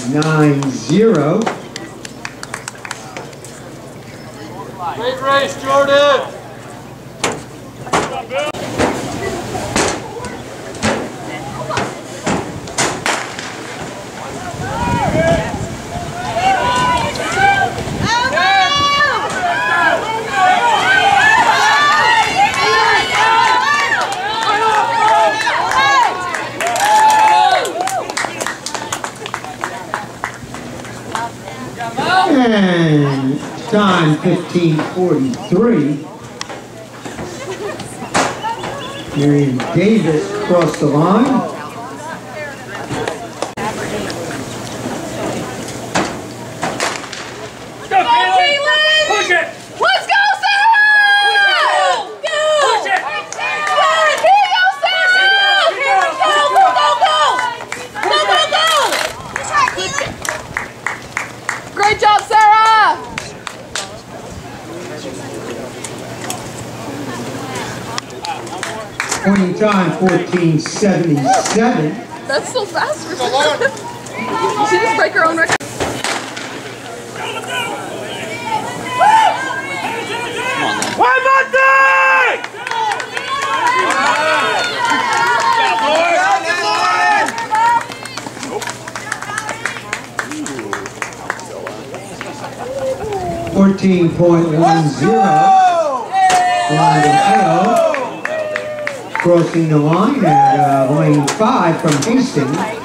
9-0. Great race, Jordan! 15:43. Marion Davis crossed the line. Push it! Let's go, Sarah! Go! Push it! Here you go, Sarah! Here we go! Go, go, go! Go, go, go! Great job, Sarah! Pointing time 14:77. That's so fast for Sarah. Did she just break her own record? One more thing! 14.10. Crossing the line at lane 5 from Hastings.